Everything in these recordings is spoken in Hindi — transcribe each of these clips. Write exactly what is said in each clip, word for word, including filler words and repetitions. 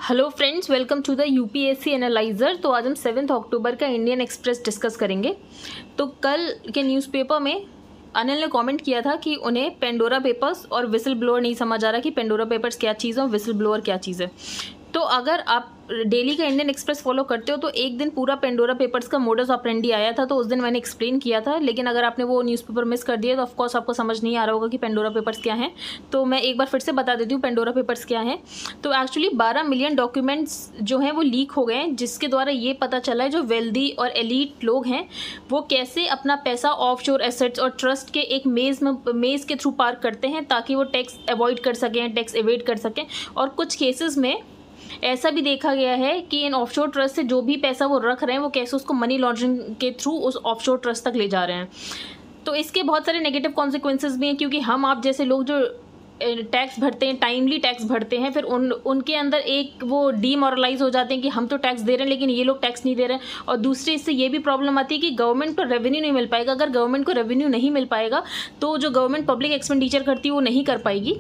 Hello friends, welcome to the UPSC analyser. तो आज हम सेवन्थ अक्टूबर का इंडियन एक्सप्रेस डिस्कस करेंगे। तो कल के न्यूज़पेपर में अनिल ने कमेंट किया था कि उन्हें पेंडोरा पेपर्स और विसल ब्लोअर नहीं समझ आ रहा कि पेंडोरा पेपर्स क्या चीज़ है और विसल ब्लोअर क्या चीज़ है। तो अगर आप डेली का इंडियन एक्सप्रेस फॉलो करते हो तो एक दिन पूरा पेंडोरा पेपर्स का मोडस ऑपरेंडी आया था, तो उस दिन मैंने एक्सप्लेन किया था। लेकिन अगर आपने वो न्यूज़पेपर मिस कर दिया तो ऑफकोर्स आपको समझ नहीं आ रहा होगा कि पेंडोरा पेपर्स क्या हैं। तो मैं एक बार फिर से बता देती हूँ पेंडोरा पेपर्स क्या हैं। तो एक्चुअली बारह मिलियन डॉक्यूमेंट्स जो हैं वो लीक हो गए हैं, जिसके द्वारा ये पता चला है जो वेल्दी और एलीट लोग हैं वो कैसे अपना पैसा ऑफशोर एसेट्स और ट्रस्ट के एक मेज़ में मेज़ के थ्रू पार्क करते हैं ताकि वो टैक्स अवॉइड कर सकें, टैक्स एवेड कर सकें। और कुछ केसेस में ऐसा भी देखा गया है कि इन ऑफशोर ट्रस्ट से जो भी पैसा वो रख रहे हैं वो कैसे उसको मनी लॉन्ड्रिंग के थ्रू उस ऑफशोर ट्रस्ट तक ले जा रहे हैं। तो इसके बहुत सारे नेगेटिव कॉन्सिक्वेंसेस भी हैं, क्योंकि हम आप जैसे लोग जो टैक्स भरते हैं, टाइमली टैक्स भरते हैं, फिर उन उनके अंदर एक वो डीमोरलाइज हो जाते हैं कि हम तो टैक्स दे रहे हैं लेकिन ये लोग टैक्स नहीं दे रहे हैं। और दूसरी इससे ये भी प्रॉब्लम आती है कि गवर्नमेंट को रेवेन्यू नहीं मिल पाएगा। अगर गवर्नमेंट को रेवेन्यू नहीं मिल पाएगा तो जो गवर्नमेंट पब्लिक एक्सपेंडिचर करती है वो नहीं कर पाएगी।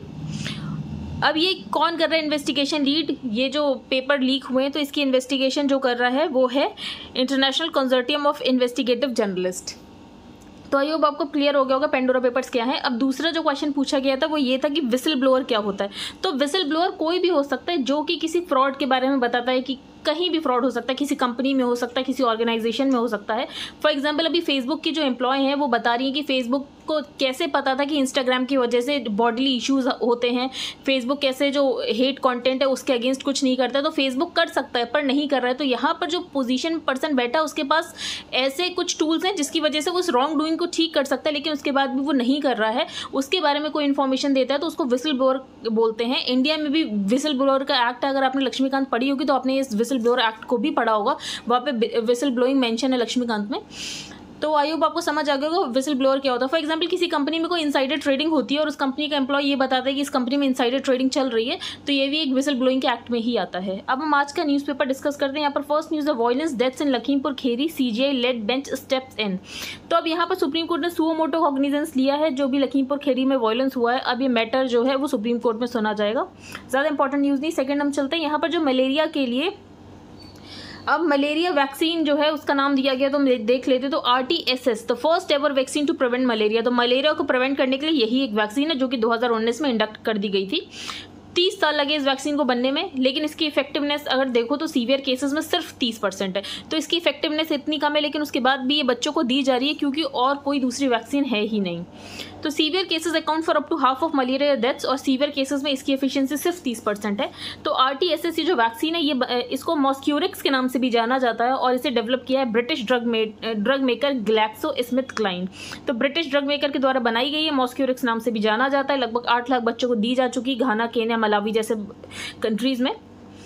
अब ये कौन कर रहा है इन्वेस्टिगेशन लीड? ये जो पेपर लीक हुए हैं तो इसकी इन्वेस्टिगेशन जो कर रहा है वो है international consortium of investigative journalist. तो आई होप आपको क्लियर हो गया होगा पेंडोरा पेपर्स क्या है। अब दूसरा जो क्वेश्चन पूछा गया था वो ये था कि विसल ब्लोअर क्या होता है। तो विसल ब्लोअर कोई भी हो सकता है जो कि किसी फ्रॉड के बारे में बताता है, कि कहीं भी फ्रॉड हो सकता है, किसी कंपनी में हो सकता है, किसी ऑर्गेनाइजेशन में हो सकता है। फॉर एग्जांपल अभी फेसबुक की जो एम्प्लॉय हैं वो बता रही हैं कि फेसबुक को कैसे पता था कि इंस्टाग्राम की वजह से बॉडीली इश्यूज होते हैं, फेसबुक कैसे जो हेट कंटेंट है उसके अगेंस्ट कुछ नहीं करता। तो फेसबुक कर सकता है पर नहीं कर रहा है। तो यहाँ पर जो पोजीशन पर्सन बैठा है उसके पास ऐसे कुछ टूल्स हैं जिसकी वजह से वो उस रॉन्ग डूइंग को ठीक कर सकता है, लेकिन उसके बाद भी वो नहीं कर रहा है, उसके बारे में कोई इन्फॉर्मेशन देता है तो उसको विसल ब्लोअर बोलते हैं। इंडिया में भी विसल ब्लोअर का एक्ट, अगर आपने लक्ष्मीकांत पढ़ी होगी तो आपने इस विसल ब्लोअर एक्ट को भी पढ़ा होगा, वहाँ पे विसल ब्लोइंग मेंशन है लक्ष्मीकांत में। तो आई होप आपको समझ आ गया होगा विसल ब्लोअर क्या होता है। फॉर एग्जांपल किसी कंपनी में कोई इनसाइडर ट्रेडिंग होती है और उस कंपनी का एम्प्लॉय ये बताता है कि इस कंपनी में इनसाइडर ट्रेडिंग चल रही है, तो ये भी एक विसल ब्लोइंग के एक्ट में ही आता है। अब हम आज का न्यूज़पेपर डिस्कस करते हैं। यहाँ पर फर्स्ट न्यूज़ है violence deaths in Lakhimpur Kheri, CJI led bench steps in. तो अब यहाँ पर सुप्रीम कोर्ट ने सुओ मोटो कॉग्निजेंस लिया है जो भी लखीमपुर खेरी में वायलेंस हुआ है। अब ये मैटर जो है वो सुप्रीम कोर्ट में सुना जाएगा। ज़्यादा इंपॉर्टेंट न्यूज़ नहीं। सेकेंड हम चलते हैं यहाँ पर जो मलेरिया के लिए अब मलेरिया वैक्सीन जो है उसका नाम दिया गया, तो हम देख लेते। तो R T S S the first ever vaccine to prevent malaria. तो मलेरिया को प्रिवेंट करने के लिए यही एक वैक्सीन है जो कि दो हज़ार उन्नीस में इंडक्ट कर दी गई थी। तीस साल लगे इस वैक्सीन को बनने में, लेकिन इसकी इफेक्टिवनेस अगर देखो तो सीवियर केसेस में सिर्फ तीस परसेंट है। तो इसकी इफेक्टिवनेस इतनी कम है, लेकिन उसके बाद भी ये बच्चों को दी जा रही है क्योंकि और कोई दूसरी वैक्सीन है ही नहीं। तो severe cases account for up to half of malaria deaths, और सीवियर केसेस में इसकी एफिशिएंसी सिर्फ तीस परसेंट है। तो आर टी एस एस जो वैक्सीन है ये इसको मॉस्क्यूरिक्स के नाम से भी जाना जाता है, और इसे डेवलप किया है ब्रिटिश ड्रग मे drug maker GlaxoSmithKline. तो ब्रिटिश ड्रग मेकर के द्वारा बनाई गई है, मॉस्क्यूरिक्स नाम से भी जाना जाता है। लगभग आठ लाख बच्चों को दी जा चुकी, घाना, केन्या, मलावी जैसे कंट्रीज में।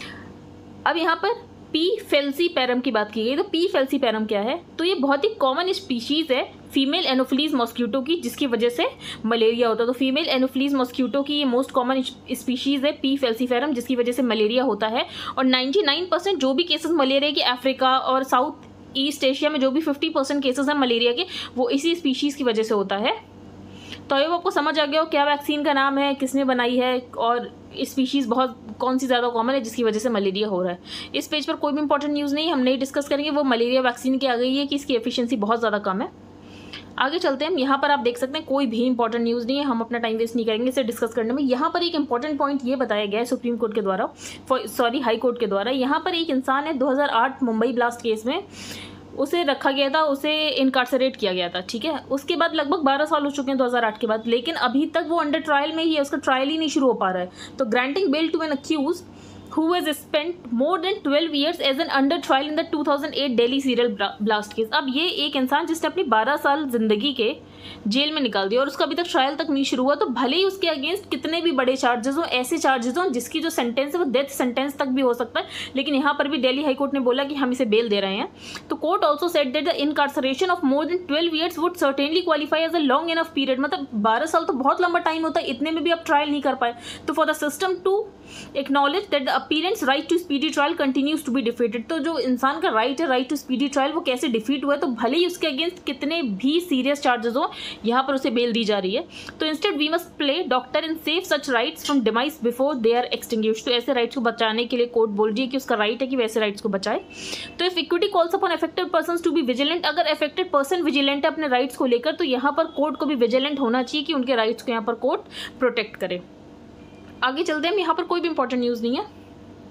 अब यहाँ पर पी फेल्सीपैरम की बात की गई। तो पी फेल्सीपैरम क्या है? तो ये बहुत ही कॉमन स्पीशीज है फीमेल एनोफिलीज मॉस्क्यूटो की, जिसकी वजह से मलेरिया होता है। तो फीमेल एनोफिलीज मॉस्क्यूटो की ये मोस्ट कॉमन स्पीशीज है पी फेल्सीपैरम, जिसकी वजह से मलेरिया होता है। और निन्यानवे परसेंट जो भी केसेस मलेरिया के अफ्रीका और साउथ ईस्ट एशिया में जो भी पचास परसेंट केसेस हैं मलेरिया के, वो इसी स्पीशीज की वजह से होता है। तो ये आपको समझ आ गया हो क्या वैक्सीन का नाम है, किसने बनाई है, और स्पीशीज़ बहुत कौन सी ज़्यादा कॉमन है जिसकी वजह से मलेरिया हो रहा है। इस पेज पर कोई भी इंपॉर्टेंट न्यूज़ नहीं हम नहीं डिस्कस करेंगे, वो मलेरिया वैक्सीन की आ गई है कि इसकी एफिशिएंसी बहुत ज़्यादा कम है। आगे चलते हैं हम। यहाँ पर आप देख सकते हैं कोई भी इंपॉर्टेंट न्यूज़ नहीं है, हम अपना टाइम वेस्ट नहीं करेंगे इसे डिस्कस करने में। यहाँ पर एक इंपॉर्टेंट पॉइंट ये बताया गया है सुप्रीम कोर्ट के द्वारा, सॉरी हाई कोर्ट के द्वारा। यहाँ पर एक इंसान है दो हज़ार आठ मुंबई ब्लास्ट केस में उसे रखा गया था, उसे इनकार्सरेट किया गया था, ठीक है। उसके बाद लगभग बारह साल हो चुके हैं दो हज़ार आठ के बाद, लेकिन अभी तक वो अंडर ट्रायल में ही है, उसका ट्रायल ही नहीं शुरू हो पा रहा है। तो granting bail to an accused who has spent more than twelve years as an under trial in the two thousand eight Delhi serial blast case। अब ये एक इंसान जिसने अपनी बारह साल जिंदगी के जेल में निकाल दिया और उसका अभी तक ट्रायल तक नहीं शुरू हुआ, तो भले ही उसके अगेंस्ट कितने भी बड़े चार्जेस हो, ऐसे चार्जेस हो जिसकी जो सेंटेंस है वो डेथ सेंटेंस तक भी हो सकता है, लेकिन यहाँ पर भी दिल्ली हाई कोर्ट ने बोला कि हम इसे बेल दे रहे हैं। तो court also said that the incarceration of more than twelve years would certainly qualify as a long enough period. मतलब बारह साल तो बहुत लंबा टाइम होता है, इतने में भी आप ट्रायल नहीं कर पाए। तो for the system to acknowledge that the appellant's right to speedy trial continues to be defeated. तो जो इंसान का राइट है, राइट टू स्पीडी ट्रायल, वो कैसे डिफीट हुआ है? तो भले ही उसके अगेंस्ट कितने भी सीरियस चार्जेस हो, हो, यहाँ पर उसे बेल दी जा रही है। तो instead we must play doctor in save such rights from demise before they are extinguished. तो ऐसे राइट्स को बचाने के लिए कोर्ट बोल रही है कि उसका राइट है कि वैसे राइट्स को बचाए। तो if equity calls upon affected persons to be vigilant, अगर अफेक्टेड पर्सन विजिलेंट है अपने राइट्स को लेकर, तो यहाँ पर कोर्ट को भी विजिलेंट होना चाहिए कि उनके राइट्स को यहाँ पर कोर्ट प्रोटेक्ट करे। आगे चलते हैं, यहाँ पर कोई भी इंपॉर्टेंट न्यूज़ नहीं है।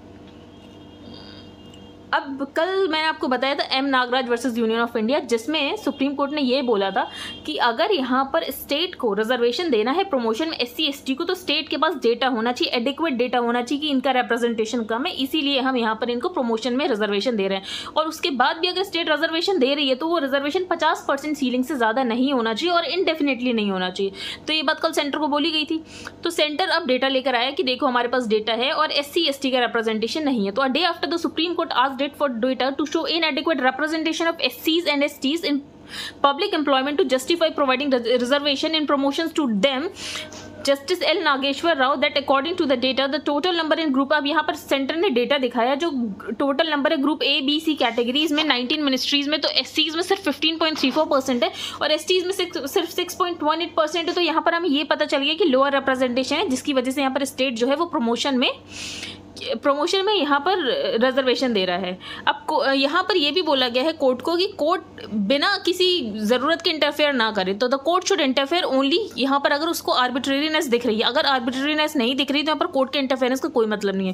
अब कल मैंने आपको बताया था M Nagaraj versus Union of India, जिसमें सुप्रीम कोर्ट ने ये बोला था कि अगर यहाँ पर स्टेट को रिजर्वेशन देना है प्रमोशन में एससी एसटी को, तो स्टेट के पास डेटा होना चाहिए, एडिक्वेट डेटा होना चाहिए कि इनका रिप्रेजेंटेशन कम है, इसीलिए हम यहाँ पर इनको प्रमोशन में रिजर्वेशन दे रहे हैं। और उसके बाद भी अगर स्टेट रिजर्वेशन दे रही है तो वो रिजर्वेशन पचास परसेंट सीलिंग से ज़्यादा नहीं होना चाहिए और इनडेफिनेटली नहीं होना चाहिए। तो ये बात कल सेंटर को बोली गई थी। तो सेंटर अब डेटा लेकर आया कि देखो हमारे पास डेटा है और एससी एसटी का रिप्रेजेंटेशन नहीं है। तो a day after the supreme court आज date for data to show inadequate representation of S Cs and S Ts in public employment to justify providing reservation in promotions to them, Justice L Nageshwar Rao that according to the data the total number in group, अब यहाँ पर सेंटर ने डेटा दिखाया जो टोटल नंबर है group A B C categories में नाइनटीन मिनिस्ट्रीज में, तो एस सीज में सिर्फ fifteen point three four percent है और एस टीज में सिर्फ six point one eight percent है। तो यहाँ पर हमें ये पता चल गया कि लोअर रिप्रेजेंटेशन है, जिसकी वजह से यहाँ पर स्टेट जो है वो प्रमोशन में प्रमोशन में यहाँ पर रिजर्वेशन दे रहा है। अब यहाँ पर यह भी बोला गया है कोर्ट को कि कोर्ट बिना किसी ज़रूरत के इंटरफेयर ना करे। तो the court should interfere only यहाँ पर अगर उसको आर्बिट्रेरीनेस दिख रही है, अगर आर्बिट्रेरीनेस नहीं दिख रही तो यहाँ पर कोर्ट के इंटरफेरेंस का कोई मतलब नहीं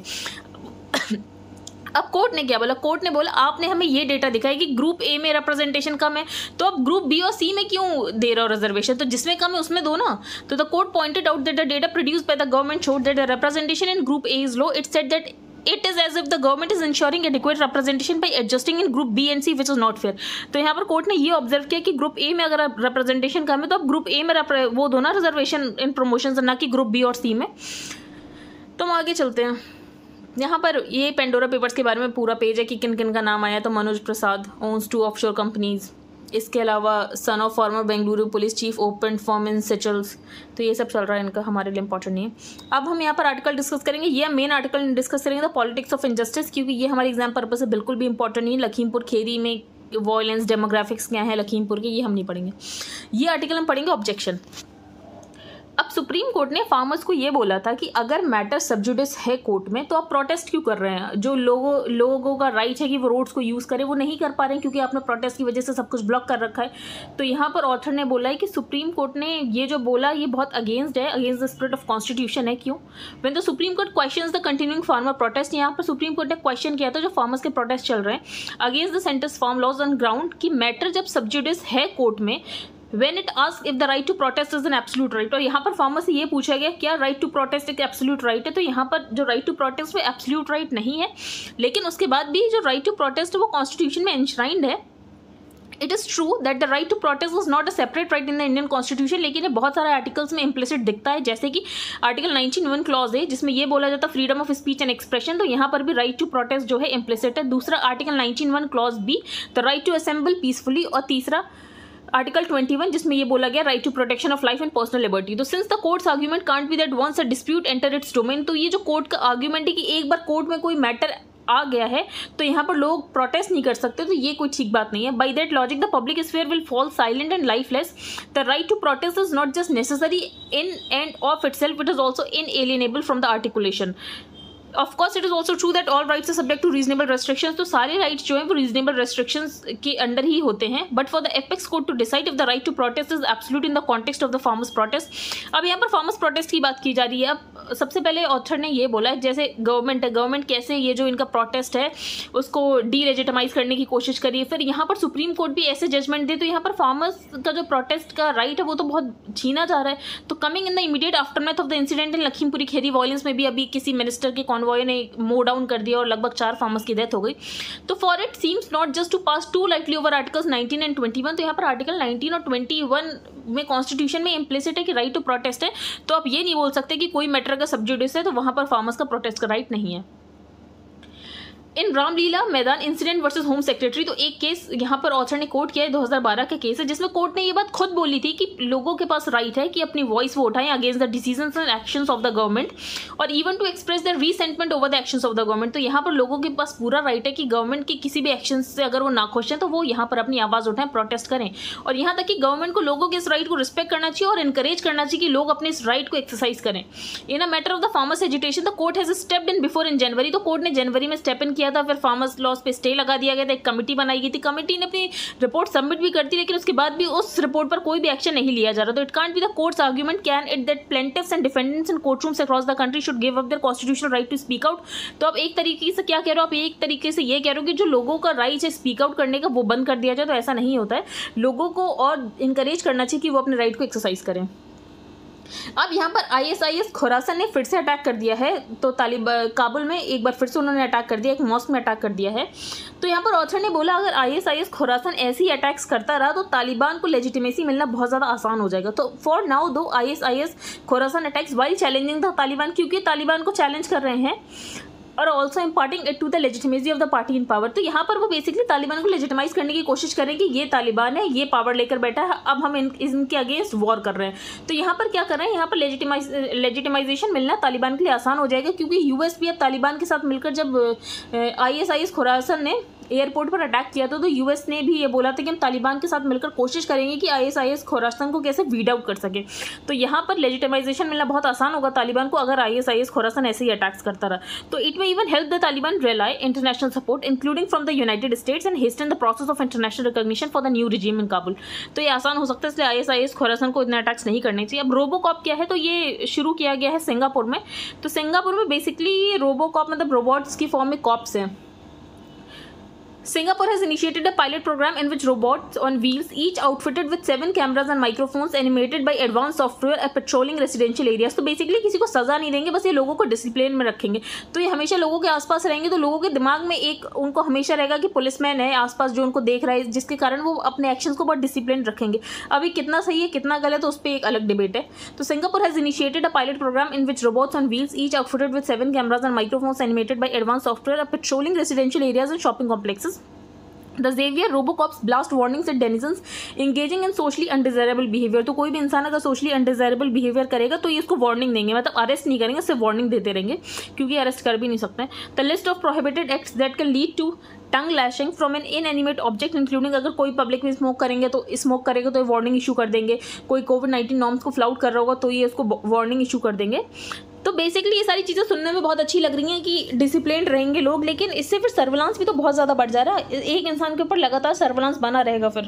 है। अब कोर्ट ने क्या बोला, कोर्ट ने बोला आपने हमें ये डेटा दिखाया कि ग्रुप ए में रिप्रेजेंटेशन कम है, तो अब ग्रुप बी और सी में क्यों दे रहा हो रिजर्वेशन, तो जिसमें कम है उसमें दो ना। तो the court pointed out that the data produced by the government showed that the representation in group A is low. It said that it is as if the government is ensuring adequate representation by adjusting in group B and C, which is not fair। तो यहाँ पर कोर्ट ने ये ऑब्जर्व किया कि ग्रुप ए में अगर रिप्रेजेंटेशन कम है तो अब ग्रुप ए में वो दो ना रिजर्वेशन इन प्रमोशन, ना कि ग्रुप बी और सी में। तो हम आगे चलते हैं। यहाँ पर ये पेंडोरा पेपर्स के बारे में पूरा पेज है कि किन किन का नाम आया। तो Manoj Prasad owns two offshore companies, इसके अलावा son of former Bengaluru police chief open form in Seychelles. तो ये सब चल रहा है, इनका हमारे लिए इंपॉर्टेंट नहीं है। अब हम यहाँ पर आर्टिकल डिस्कस करेंगे, ये मेन आर्टिकल डिस्कस करेंगे द पॉलिटिक्स ऑफ इनजस्टिस, क्योंकि ये हमारे एग्जाम पर्पज से बिल्कुल भी इंपॉर्टेंट नहीं है। लखीमपुर खेरी में वॉयलेंस डेमोग्राफिक्स क्या है लखीमपुर के, ये हम नहीं पढ़ेंगे। ये आर्टिकल हम पढ़ेंगे ऑब्जेक्शन। अब सुप्रीम कोर्ट ने फार्मर्स को ये बोला था कि अगर मैटर सबजुडिस है कोर्ट में तो आप प्रोटेस्ट क्यों कर रहे हैं। जो लोगों लोगों का राइट है कि वो रोड्स को यूज़ करें वो नहीं कर पा रहे हैं क्योंकि आपने प्रोटेस्ट की वजह से सब कुछ ब्लॉक कर रखा है। तो यहाँ पर ऑथर ने बोला है कि सुप्रीम कोर्ट ने ये जो बोला ये बहुत अगेंस्ट है, against the spirit of constitution है। क्यों? When the supreme court questions the continuing farmer protest, यहाँ पर सुप्रीम कोर्ट ने क्वेश्चन किया था जो फार्मर्स के प्रोटेस्ट चल रहे हैं against the centre's farm laws on ground कि मैटर जब सबजुडिस है कोर्ट में, When it asks if the right to protest is an absolute right, और यहाँ पर फार्मर से ये पूछा गया क्या राइट टू प्रोटेस्ट एक एब्सोल्यूट राइट है। तो यहाँ पर जो राइट टू प्रोटेस्ट वो एब्सोल्यूट राइट नहीं है, लेकिन उसके बाद भी जो राइट टू प्रोटेस्ट है वो कॉन्स्टिट्यूशन में एंश्राइंड है। It is true that the right to protest is not a separate right in the Indian constitution, लेकिन ये बहुत सारे आर्टिकल्स में इम्प्लिसिट दिखता है, जैसे कि आर्टिकल नाइनटीन वन क्लॉज है जिसमें ये बोला जाता है freedom of speech and expression, तो यहाँ पर भी राइट टू प्रोटेस्ट जो है इम्प्लिसिट है। दूसरा article nineteen one clause B the right to assemble peacefully, और तीसरा आर्टिकल ट्वेंटी वन जिसमें ये बोला गया right to protection of life and personal liberty. तो since the court's argument can't be that once a dispute enter its domain, तो ये जो कोर्ट का आर्ग्यूमेंट है कि एक बार कोर्ट में कोई मैटर आ गया है तो यहाँ पर लोग प्रोटेस्ट नहीं कर सकते, तो ये कोई ठीक बात नहीं है। By that logic the public sphere will fall silent and lifeless. The right to protest is not just necessary in and of itself, it is also inalienable from the articulation. Of course it is also true that all rights are subject to reasonable restrictions, तो सारे राइट्स जो हैं वो रीजनेबल रेस्ट्रिक्शंस के अंडर ही होते हैं। But for the apex court to decide if the right to protest is absolute in the context of the farmers protest. अब यहाँ पर फार्मर्स प्रोटेस्ट की बात की जा रही है। अब सबसे पहले ऑथर ने ये बोला है जैसे गवर्नमेंट है, गवर्नमेंट कैसे ये जो इनका प्रोटेस्ट है उसको डीलेजिटिमाइज करने की कोशिश करी है, फिर यहाँ पर सुप्रीम कोर्ट भी ऐसे जजमेंट दे, तो यहाँ पर फार्मर्स का जो प्रोटेस्ट का राइट है वो तो बहुत छीना जा रहा है। तो coming in the immediate aftermath of the incident in Lakhimpur Kheri violence में भी अभी किसी मिनिस्टर के कॉन्वॉय ने मोड डाउन कर दिया और लगभग चार फार्मर्स की डेथ हो गई। तो for it seems not just to pass to lightly over articles nineteen and twenty one, तो यहाँ पर आर्टिकल नाइनटीन और ट्वेंटी वन में कॉन्स्टिट्यूशन में इम्प्लिसिट है कि राइट टू प्रोटेस्ट है, तो आप ये नहीं बोल सकते कि कोई मैटर का सबजुडिस है तो वहाँ पर फार्मर्स का प्रोटेस्ट का राइट नहीं है। इन रामलीला मैदान इंसिडेंट वर्सेस होम सेक्रेटरी, तो एक केस यहाँ पर ऑथर ने कोट किया है, दो हज़ार बारह का केस है, जिसमें कोर्ट ने ये बात खुद बोली थी कि लोगों के पास राइट है कि अपनी वॉइस वो उठाएं against the decisions and actions of the government और even to express the resentment over the actions of the government. तो यहाँ पर लोगों के पास पूरा राइट है कि गवर्नमेंट की किसी भी एक्शन से अगर वो नाखुश हैं तो वो यहाँ पर अपनी आवाज़ उठाएं, प्रोटेस्ट करें। और यहाँ तक कि गवर्नमेंट को लोगों के इस राइट को रिस्पेक्ट करना चाहिए और इनकरेज करना चाहिए कि लोग अपने इस राइट को एक्सरसाइज करें। In a matter of the farmers agitation the court has stepped in before in January, तो कोर्ट ने जनवरी में स्टेप इन किया था, फिर फार्मर्स लॉस पे स्टे लगा दिया गया था, एक कमेटी बनाई गई थी, कमेटी ने अपनी रिपोर्ट सबमिट भी कर दी, लेकिन उसके बाद भी उस रिपोर्ट पर कोई भी एक्शन नहीं लिया जा रहा। तो it can't be the court's argument can it that plaintiffs and defendants in courtrooms across the country should give up their constitutional right to speak out. तो आप एक तरीके से क्या कह रहे हो, आप एक तरीके से ये कह रहे हो कि जो लोगों का राइट है स्पीक आउट करने का वो बंद कर दिया जाए, तो ऐसा नहीं होता है। लोगों को और इंकरेज करना चाहिए कि वो अपने राइट को एक्सरसाइज करें। अब यहाँ पर आईएसआईएस खुरासन ने फिर से अटैक कर दिया है, तो तालिबान काबुल में एक बार फिर से उन्होंने अटैक कर दिया, एक मॉस्क में अटैक कर दिया है। तो यहाँ पर ऑथर ने बोला अगर आईएसआईएस खुरासन ऐसी अटैक्स करता रहा तो तालिबान को लेजिटिमेसी मिलना बहुत ज़्यादा आसान हो जाएगा। तो for now though ISIS Khorasan attacks while challenging the Taliban, क्योंकि तालिबान को चैलेंज कर रहे हैं और also imparting it to the legitimacy of the party in power. तो यहाँ पर वो बेसिकली तालिबान को लेजिटिमाइज करने की कोशिश करें कि ये तालिबान है, ये पावर लेकर बैठा है, अब हम इन इनके अगेंस्ट वॉर कर रहे हैं। तो यहाँ पर क्या कर रहे हैं, यहाँ पर लेजिटिमाइज लेजिटिमाइजेशन मिलना तालिबान के लिए आसान हो जाएगा, क्योंकि यूएस भी अब तालिबान के साथ मिलकर जब आईएसआईएस खुरासन ने एयरपोर्ट पर अटैक किया था तो यूएस ने भी ये बोला था कि हम तालिबान के साथ मिलकर कोशिश करेंगे कि आईएसआईएस खुरासन को कैसे वीड आउट कर सके। तो यहाँ पर लेजिटिमाइजेशन मिलना बहुत आसान होगा तालिबान को अगर आईएसआईएस खुरासन ऐसे ही अटैक्स करता रहा। तो it may even help the Taliban rally international support including from the United States and hasten the process of international recognition for the new regime in Kabul. तो ये आसान हो सकता है, इसलिए आईएसआईएस खुरासन को इतने अटैक्स नहीं करने चाहिए। अब रोबोकॉप क्या है, तो ये शुरू किया गया है सिंगापुर में। तो सिंगापुर में बेसिकली रोबोकॉप मतलब रोबोट्स की फॉर्म में कॉप्स हैं। Singapore has initiated a pilot program in which robots on wheels, each outfitted with seven cameras and microphones, animated by advanced software, are patrolling residential areas. तो बेसिकली किसी को सज़ा नहीं देंगे, बस ये लोगों को डिसिप्लिन में रखेंगे। तो ये हमेशा लोगों के आसपास रहेंगे, तो लोगों के दिमाग में एक उनको हमेशा रहेगा कि पुलिसमैन है आसपास जो उनको देख रहा है, जिसके कारण वो अपने एक्शंस को बहुत डिसिप्लिन रखेंगे। अभी कितना सही है कितना गलत है उस पर एक अलग डिबेट है। तो Singapore has initiated a pilot program in which robots on wheels, each outfitted with seven cameras and microphones, animated by advance software, are patrolling residential areas and shopping complexes. The Xavier Robocops blast warnings at denizens engaging in socially undesirable behavior। तो कोई भी इंसान अगर socially undesirable behavior करेगा तो ये इसको वार्निंग देंगे, मतलब अरेस्ट नहीं करेंगे, सिर्फ वार्निंग देते रहेंगे, क्योंकि अरेस्ट कर भी नहीं सकते हैं। The list of prohibited acts that can lead to tongue lashing from an inanimate object including, अगर कोई पब्लिक में स्मोक करेंगे तो स्मोक करेगा तो वार्निंग इशू कर देंगे, कोई कोविड नाइन्टीन नॉर्म्स को फ्लाउट कर रहा होगा तो ये उसको वार्निंग इशू कर देंगे। तो बेसिकली ये सारी चीज़ें सुनने में बहुत अच्छी लग रही हैं कि डिसिप्लिन रहेंगे लोग, लेकिन इससे फिर सर्विलांस भी तो बहुत ज़्यादा बढ़ जा रहा है, एक इंसान के ऊपर लगातार सर्विलांस बना रहेगा फिर।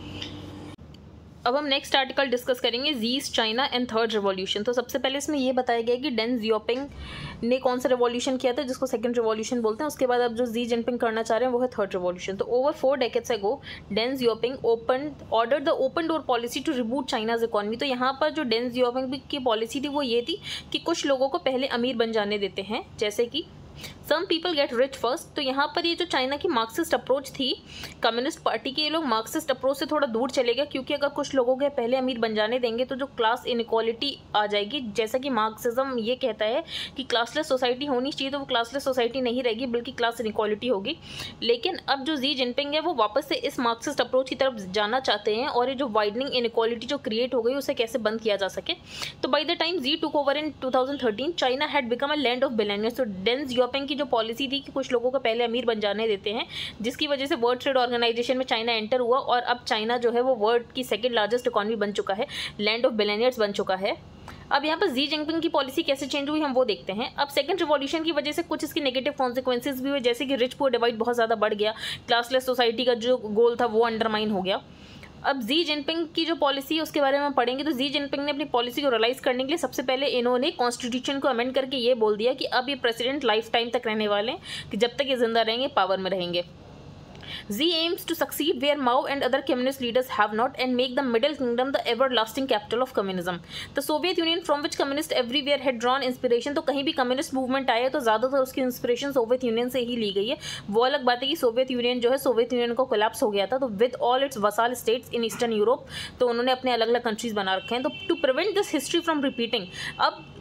अब हम नेक्स्ट आर्टिकल डिस्कस करेंगे Xi's China and third revolution. तो सबसे पहले इसमें ये बताया गया कि डेन जियोपिंग ने कौन सा रिवॉल्यूशन किया था जिसको सेकंड रिवॉल्यूशन बोलते हैं, उसके बाद अब जो जी जिनपिंग करना चाह रहे हैं वो है थर्ड रिवॉल्यूशन। तो over four decades ago Deng Xiaoping open order the open door policy to reboot China's economy. तो यहाँ पर जो डेन जियोपिंग की पॉलिसी थी वो ये थी कि कुछ लोगों को पहले अमीर बन जाने देते हैं, जैसे कि some people get rich first. तो यहाँ पर ये जो चाइना की मार्क्सिस्ट अप्रोच थी कम्युनिस्ट पार्टी के, ये लोग मार्क्सिस्ट अप्रोच से थोड़ा दूर चले गए, क्योंकि अगर कुछ लोगों के पहले अमीर बन जाने देंगे तो जो क्लास इनइक्वालिटी आ जाएगी। जैसा कि मार्क्सिज्म ये कहता है कि क्लासलेस सोसाइटी होनी चाहिए, तो वो क्लासलेस सोसाइटी नहीं रहेगी बल्कि क्लास इनइक्वालिटी होगी। लेकिन अब जो जी जिनपिंग है वो वापस से इस मार्क्सिस्ट अप्रोच की तरफ जाना चाहते हैं और ये जो वाइडनिंग इनइक्वालिटी जो क्रिएट हो गई उसे कैसे बंद किया जा सके। तो by the time Xi took over in two thousand thirteen China had become a land of billionaires. तो डेन जियोपिंग की जो पॉलिसी थी कि कुछ लोगों को पहले अमीर बन जाने देते हैं, जिसकी वजह से वर्ल्ड ट्रेड ऑर्गेनाइजेशन में चाइना एंटर हुआ और अब चाइना जो है वो वर्ल्ड की सेकंड लार्जेस्ट इकोनॉमी बन चुका है, लैंड ऑफ बिलियनियर्स बन चुका है। अब यहाँ पर जी जिनपिंग की पॉलिसी कैसे चेंज हुई हम वो देखते हैं। अब सेकंड रिवॉल्यूशन की वजह से कुछ इसकी नेगेटिव कॉन्सिक्वेंसेज भी हुए, जैसे कि रिच पुअर डिवाइड बहुत ज़्यादा बढ़ गया, क्लासलेस सोसाइटी का जो गोल था वो अंडरमाइन हो गया। अब जी जिनपिंग की जो पॉलिसी है उसके बारे में हम पढ़ेंगे। तो जी जिनपिंग ने अपनी पॉलिसी को रियलाइज करने के लिए सबसे पहले इन्होंने कॉन्स्टिट्यूशन को अमेंड करके ये बोल दिया कि अब ये प्रेसिडेंट लाइफ टाइम तक रहने वाले हैं, कि जब तक ये जिंदा रहेंगे पावर में रहेंगे। Z aims to succeed where Mao and other communist leaders have not and make the Middle Kingdom the everlasting capital of communism. The Soviet Union from which communists everywhere had drawn inspiration। तो कहीं भी कम्युनिस्ट मूवमेंट आया तो ज़्यादातर उसकी इंस्पिरेशन सोवियत यूनियन से ही ली गई है। वो अलग बात है कि सोवियत यूनियन जो है सोवियत यूनियन को कोलैप्स हो गया था, तो with all its vassal states in Eastern Europe, तो उन्होंने अपने अलग अलग कंट्रीज बना रखे हैं। तो to prevent this history from repeating, अब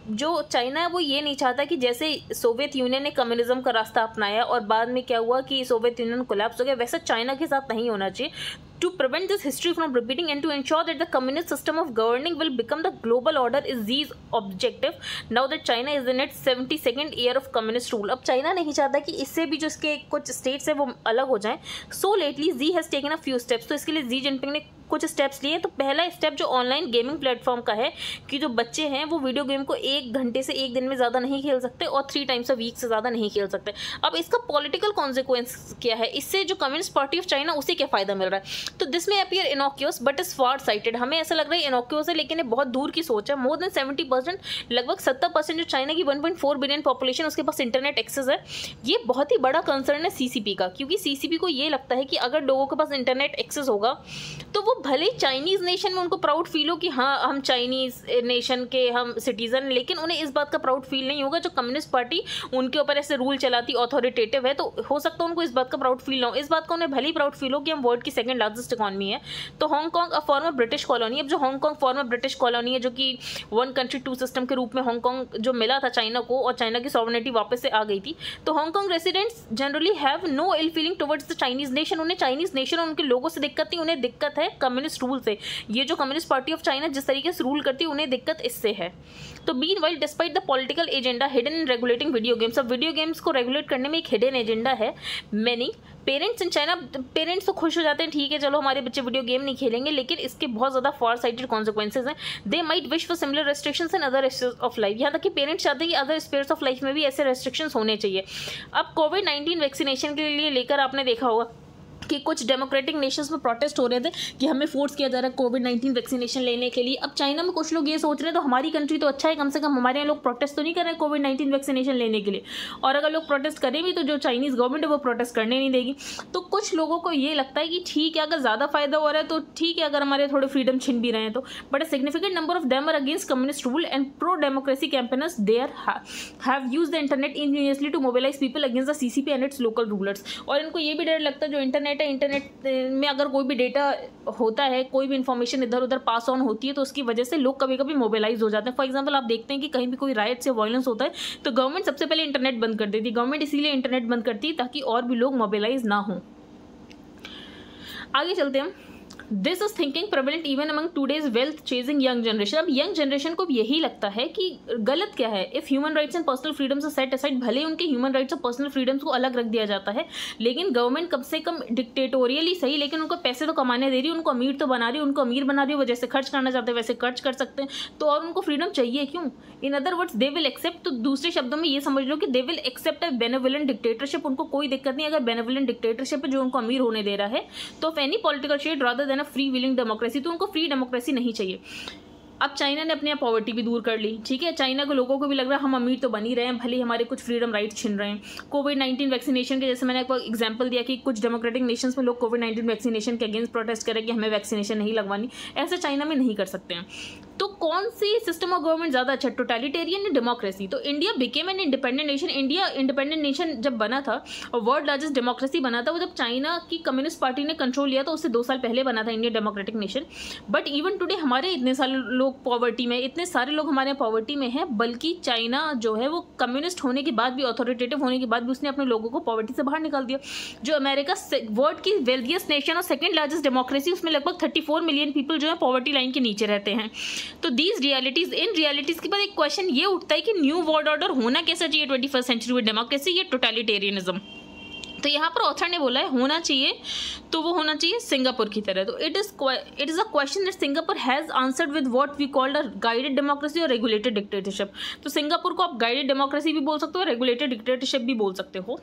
जो चाइना है वो ये नहीं चाहता कि जैसे सोवियत यूनियन ने कम्युनिज्म का रास्ता अपनाया और बाद में क्या हुआ कि सोवियत यूनियन कोलैप्स हो गया, वैसा चाइना के साथ नहीं होना चाहिए. To prevent this history from repeating and to ensure that the communist system of governing will become the global order is Xi's objective now that China is in its seventy-second year of communist rule. अब चाइना नहीं चाहता कि इससे भी जो इसके कुछ स्टेट्स है वो अलग हो जाएं. So lately Xi has taken a few steps. तो इसके लिए Xi जिनपिंग ने कुछ स्टेप्स लिए. तो पहला स्टेप जो ऑनलाइन गेमिंग प्लेटफॉर्म का है कि जो बच्चे हैं वो वीडियो गेम को एक घंटे से एक दिन में ज़्यादा नहीं खेल सकते और थ्री टाइम्स अ वीक से ज़्यादा नहीं खेल सकते. अब इसका पॉलिटिकल कॉन्सिक्वेंस क्या है, इससे जो कम्युनिस्ट पार्टी ऑफ चाइना उसे क्या फ़ायदा मिल रहा है. तो this may appear innocuous but is far sighted. हमें ऐसा लग रहा है इनोक्यूस है लेकिन ये बहुत दूर की सोच है. मोर देन सेवेंटी परसेंट लगभग सत्तर परसेंट जो चाइना की one point four billion population उसके पास इंटरनेट एक्सेस है. ये बहुत ही बड़ा कंसर्न है सीसीपी का, क्योंकि सीसीपी को ये लगता है कि अगर लोगों के पास इंटरनेट एक्सेस होगा तो वो भले चाइनीज़ नेशन में उनको प्राउड फील हो कि हाँ हम चाइनीज़ नेशन के हम सिटीज़न, लेकिन उन्हें इस बात का प्राउड फील नहीं होगा जो कम्युनिस्ट पार्टी उनके ऊपर ऐसे रूल चलाती ऑथोरिटेटिव है. तो हो सकता है उनको इस बात का प्राउड फील ना हो. इस बात का उन्हें भले ही प्राउड फील हो कि हम वर्ल्ड की सेकंड लार्जेस्ट इकॉनमी है. तो Hong Kong a former British colony, अब जो हांगकांग फॉर्मर ब्रिटिश कॉलोनी है जो कि वन कंट्री टू सिस्टम के रूप में हांगकांग जो मिला था चाइना को और चाइना की सॉवरेनिटी वापस से आ गई थी. तो Hong Kong residents generally have no ill feeling towards the Chinese nation. उन्हें चाइनीज़ नेशन और उनके लोगों से दिक्कत नहीं, उन्हें दिक्कत है कम्युनिस्ट रूल से. ये जो कम्युनिस्ट पार्टी ऑफ चाइना जिस तरीके से रूल करती है उन्हें दिक्कत इससे है. तो meanwhile despite the political agenda hidden in regulating video games, अब वीडियो गेम्स को रेगुलेट करने में एक हिडन एजेंडा है. Many parents in China, parents तो खुश हो जाते हैं ठीक है चलो हमारे बच्चे वीडियो गेम नहीं खेलेंगे, लेकिन इसके बहुत ज़्यादा फार साइटेड कॉन्सिक्वेंसेज हैं. They might wish for similar restrictions in other aspects of life. यहाँ तक कि पेरेंट्स चाहते हैं कि अदर एस्पेक्ट्स ऑफ लाइफ में भी ऐसे रेस्ट्रिक्शंस होने चाहिए. अब कोविड नाइन्टीन वैक्सीनेशन के लिए लेकर आपने देखा होगा कि कुछ डेमोक्रेटिक नेशंस में प्रोटेस्ट हो रहे थे कि हमें फोर्स किया जा रहा है कोविड नाइन्टीन वैक्सीनेशन लेने के लिए. अब चाइना में कुछ लोग ये सोच रहे हैं तो हमारी कंट्री तो अच्छा है, कम से कम हमारे यहाँ लोग प्रोटेस्ट तो नहीं कर रहे हैं कोविड नाइन्टीन वैक्सीनेशन लेने के लिए. और अगर लोग प्रोटेस्ट करें भी तो जो चाइनीज़ गवर्नमेंट है वो प्रोटेस्ट करने नहीं देगी. तो कुछ लोगों को ये लगता है कि ठीक है अगर ज़्यादा फायदा हो रहा है तो ठीक है, अगर हमारे थोड़े फ्रीडम छिन भी रहे हैं तो. But a significant number of them are against communist rule and pro democracy campaigners there have use the internet ingeniously to mobilise people against the CCP and its local rulers. और इनको ये भी डर लगता है जो इंटरनेट है, इंटरनेट में अगर कोई भी डेटा होता है, कोई भी इंफॉर्मेशन इधर उधर पास ऑन होती है तो उसकी वजह से लोग कभी कभी मोबिलाइज हो जाते हैं. फॉर एग्जांपल आप देखते हैं कि कहीं भी कोई राइट्स या वायलेंस होता है तो गवर्नमेंट सबसे पहले इंटरनेट बंद कर देती है. गवर्नमेंट इसीलिए इंटरनेट बंद करती है ताकि और भी लोग मोबिलाइज ना हों. आगे चलते हैं. This is thinking prevalent even among today's wealth chasing young generation. अब यंग जनरेशन को भी यही लगता है कि गलत क्या है if human rights and personal freedoms are set aside. भले उनके ह्यूमन राइट्स और पर्सनल फ्रीडम्स को अलग रख दिया जाता है लेकिन गवर्नमेंट कम से कम डिक्टेटोरियली सही लेकिन उनको पैसे तो कमाने दे रही है, उनको अमीर तो बना रही है, उनको अमीर बना रही है, वो जैसे खर्च करना चाहते हैं वैसे खर्च कर सकते हैं. तो और उनको फ्रीडम चाहिए क्यों? In other words they will accept. तो दूसरे शब्दों में ये समझ लो कि they will accept a benevolent dictatorship. उनको कोई दिक्कत नहीं अगर बेनेवोलेंट डिक्टेटरशिप है जो उनको अमीर होने दे रहा है. तो of any political shade rather than a free willing democracy. तो उनको फ्री डेमोक्रेसी नहीं चाहिए. अब चाइना ने अपनी यहाँ पॉवर्टी भी दूर कर ली, ठीक है. चाइना के लोगों को भी लग रहा है हम अमीर तो बन ही रहे हैं, भले हमारे कुछ फ्रीडम राइट छिन रहे हैं. कोविड नाइन्टीन वैक्सीनेशन के जैसे मैंने आपको एग्जांपल दिया कि कुछ डेमोक्रेटिक नेशंस में लोग कोविड नाइन्टीन वैक्सीनेशन के अगेंस्ट प्रोटेस्ट करें कि हमें वैक्सीनेशन नहीं लगवानी. ऐसे चाइना में नहीं कर सकते हैं. तो कौन सी सिस्टम ऑफ गवर्नमेंट ज़्यादा अच्छा, टोटलिटेरियन या डेमोक्रेसी? तो India became an independent nation. India independent nation जब बना था और वर्ल्ड लार्जेस्ट डेमोक्रेसी बना था वो जब चाइना की कम्युनिस्ट पार्टी ने कंट्रोल लिया था, उससे दो साल पहले बना था India democratic nation. But even today हमारे इतने सारे लोग पॉवर्टी में, इतने सारे लोग हमारे यहाँ पॉवर्टी में हैं, बल्कि चाइना जो है वो कम्युनिस्ट होने के बाद भी, ऑथोरिटेटिव होने के बाद भी उसने अपने लोगों को पॉवर्टी से बाहर निकाल दिया. जो अमेरिका वर्ल्ड की वेल्थिएस्ट नेशन और सेकंड लार्जेस्ट डेमोक्रेसी, उसमें लगभग थर्टी फोर मिलियन पीपल जो है पॉवर्टी लाइन के नीचे रहते हैं. तो दीज रियलिटीज, इन रियलिटीज के बाद एक क्वेश्चन ये उठता है कि न्यू वर्ल्ड ऑर्डर होना कैसा चाहिए ट्वेंटी फर्स्ट सेंचुरी में, डेमोक्रेसी या टोटलिटेरियनिज्म? तो यहाँ पर ऑथर ने बोला है होना चाहिए तो वो होना चाहिए सिंगापुर की तरह. तो it is it is a question that Singapore has answered with what we called a guided democracy और रेगुलेटेड डिक्टेटरशिप. तो सिंगापुर को आप गाइडेड डेमोक्रेसी भी बोल सकते हो, रेगुलेटेड डिक्टेटरशिप भी बोल सकते हो.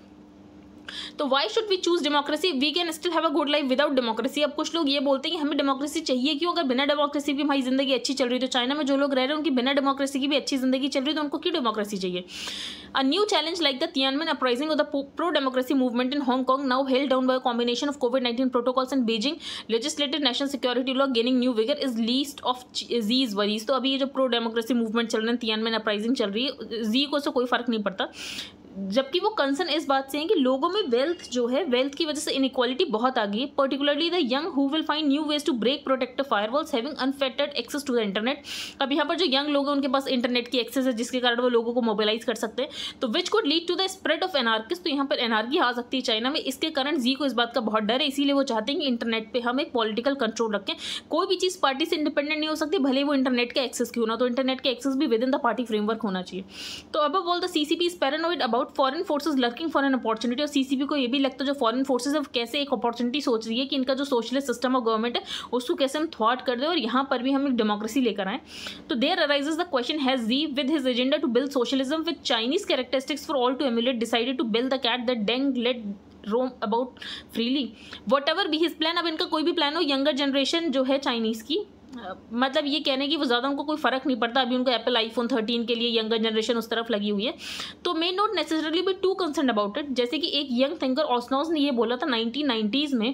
तो why should we choose democracy, we can still have a good life without democracy. अब कुछ लोग ये बोलते हैं कि हमें डेमोक्रेसी चाहिए क्यों, अगर बिना डेमोक्रेसी भी हमारी जिंदगी अच्छी चल रही है. तो चाइना में जो लोग रह रहे हैं उनकी बिना डेमोक्रेसी की भी अच्छी जिंदगी चल रही है, तो उनको क्यों डेमोक्रेसी चाहिए? A new challenge like the Tiananmen uprising or the pro-democracy movement in Hong Kong, now held down by a combination of COVID nineteen protocols and Beijing legislated national security law gaining new vigor, is least of Xi's worries. तो अभी ये जो pro-democracy movement चल रहे हैं, Tiananmen uprising चल रही है, Xi को से कोई फर्क नहीं पड़ता. जबकि वो कंसर्न इस बात से है कि लोगों में वेल्थ जो है, वेल्थ की वजह से इनइक्वालिटी बहुत आ गई है, particularly the young who will find new ways to break protective firewalls having unfettered access to the internet. अब यहाँ पर जो यंग लोग हैं उनके पास इंटरनेट की एक्सेस है जिसके कारण वो लोगों को मोबिलाइज कर सकते हैं, तो which could lead to the spread of anarchist. तो यहाँ पर एनार्की आ सकती है चाइना में। इसके कारण जी को इस बात का बहुत डर है, इसीलिए वो चाहते हैं कि इंटरनेट पर हम एक पॉलिटिकल कंट्रोल रखें। कोई भी चीज़ पार्टी से इंडिपेंडेंट नहीं हो सकती, भले वो इंटरनेट का एक्सेस क्यों ना, तो इंटरनेट का एक्सेस भी within the party framework होना चाहिए। तो अब all the CCP is paranoid about foreign forces lurking for an opportunity. और सीसीपी को ये भी लगता है जो फॉरेन फोर्सेस है कैसे एक अपॉर्चुनिटी सोच रही है कि इनका जो सोशलिस्ट सिस्टम ऑफ गवर्नमेंट है उसको कैसे हम थ्वाट कर दें और यहाँ पर भी हम एक डेमोक्रेसी लेकर आए। तो there arises the question, has Xi with his agenda to build socialism with Chinese characteristics for all to emulate decided to build the cat that Deng let roam about freely whatever be his plan. अब इनका कोई भी प्लान हो, यंगर जनरेशन जो है चाइनीज़ की, मतलब ये कहने की वो ज़्यादा उनको कोई फ़र्क नहीं पड़ता। अभी उनको एप्पल आईफोन थर्टीन के लिए यंगर जनरेशन उस तरफ लगी हुई है, तो may not necessarily be too concern about it. जैसे कि एक यंग थिंकर ऑस्नॉज ने ये बोला था नाइनटीन नाइंटीज़ में,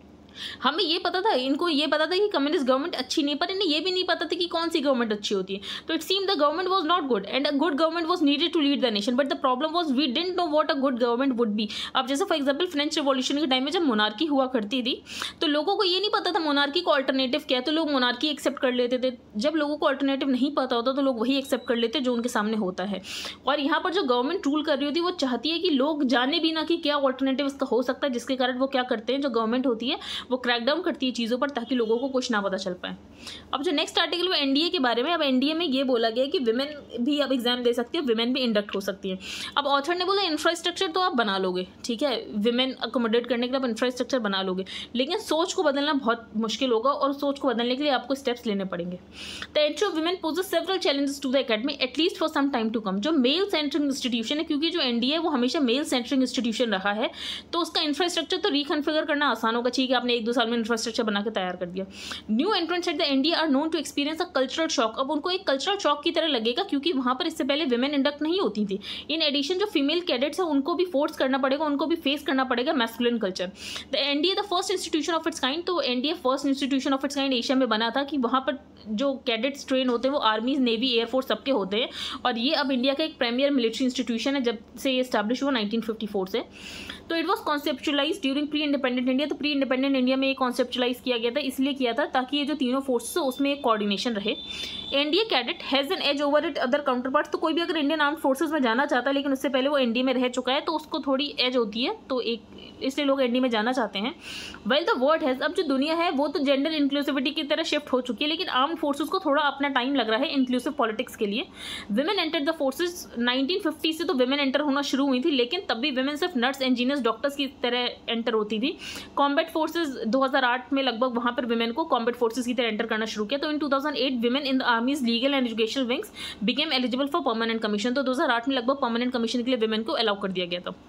हमें ये पता था, इनको ये पता था कि कम्युनिस्ट गवर्नमेंट अच्छी नहीं, पर इन्हें ये भी नहीं पता था कि कौन सी गवर्नमेंट अच्छी होती है। तो it seem the government was not good and a good government was needed to lead the nation, but the problem was we didn't know what a good government would be. अब जैसे फॉर एग्जांपल फ्रेंच रिवॉल्यूशन के टाइम में जब मोनार्की हुआ करती थी तो लोगों को ये नहीं पता था मोनार्की को अल्टरनेटिव क्या है, तो लोग मोनार्की एक्सेप्ट कर लेते थे। जब लोगों को अल्टरनेटिव नहीं पता होता तो लोग वही एक्सेप्ट कर लेते जो उनके सामने होता है। और यहाँ पर जो गवर्नमेंट रूल कर रही होती है वो चाहती है कि लोग जाने भी ना कि क्या अल्टरनेटिव इसका हो सकता है, जिसके कारण वो क्या करते हैं, जो गवर्नमेंट होती है वो क्रैकडाउन करती है चीज़ों पर ताकि लोगों को कुछ ना पता चल पाए। अब जो नेक्स्ट आर्टिकल वो एनडीए के बारे में। अब एनडीए में ये बोला गया है कि विमेन भी अब एग्जाम दे सकती है, विमेन भी इंडक्ट हो सकती है। अब ऑथर ने बोला इंफ्रास्ट्रक्चर तो आप बना लोगे, ठीक है, विमेन अकोमोडेट करने के लिए आप इंफ्रास्ट्रक्चर बना लोगे, लेकिन सोच को बदलना बहुत मुश्किल होगा और सोच को बदलने के लिए आपको स्टेप्स लेने पड़ेंगे। The entry of women poses several challenges to the academy at least for some time to come. जो मेल सेंट्रिक इंस्टीट्यूशन है, क्योंकि जो एनडीए है वो हमेशा मेल सेंट्रिक इंस्टीट्यूशन रहा है, तो उसका इंफ्रास्ट्रक्चर तो रिकन्फिगर करना आसान होगा। ठीक है, आपने एक दो साल में इंफ्रास्ट्रक्चर बना के तैयार कर दिया। New entrants at the NDA are known to experience a cultural shock. अब उनको एक कल्चरल शॉक की तरह लगेगा क्योंकि वहां पर इससे पहले विमेन इंडक्ट नहीं होती थी। इन एडिशन जो फीमेल कैडेट्स है उनको भी फोर्स करना पड़ेगा, उनको भी फेस करना पड़ेगा masculine culture. The NDA the first institution of its kind. तो NDA first institution of its kind Asia में बना था कि वहां पर जो कैडेट्स ट्रेन होते हैं वो आर्मी, नेवी, एयरफोर्स सबके होते हैं, और ये अब इंडिया का एक प्रीमियर मिलिट्री इंस्टीट्यूशन है जब से ये एस्टैब्लिश हुआ नाइनटीन फिफ्टी फोर से। तो it was conceptualise during pre independent India. तो प्री इंडिपेंडेंट इंडिया में ये कॉन्सेप्चुलाइज किया गया था, इसलिए किया था ताकि ये जो तीनों फोर्सेस है उसमें एक कोऑर्डिनेशन रहे। NDA cadet has an edge over it other counterparts. तो कोई भी अगर इंडियन आर्म्ड फोर्सेज में जाना चाहता है लेकिन उससे पहले वो एनडीए में रह चुका है तो उसको थोड़ी एज होती है, तो एक इसलिए लोग एनडीए में जाना चाहते हैं। वेल द वर्ल्ड हैज़, अब जो दुनिया है वो तो जेंडर इंक्लूसिविटी की तरह शिफ्ट हो चुकी है, लेकिन आर्म्ड फोर्सेज को थोड़ा अपना टाइम लग रहा है इंक्लूसिव पॉलिटिक्स के लिए। Women enter the forces nineteen fifty से तो विमेन एंटर होना शुरू हुई थी, लेकिन तब भी विमेन सिर्फ नर्स, इंजीनियर्स, डॉक्टर्स की तरह एंटर होती थी। कॉम्बैट फोर्सेज दो हज़ार आठ में लगभग वहां पर विमेन को कॉम्बैट फोर्सेज की तरह एंटर करना शुरू किया। तो in two thousand eight women in the army's legal and educational wings became eligible for permanent commission. तो दो हज़ार आठ में लगभग परमानेंट कमीशन के लिए विमेन को अलाउ कर दिया गया था।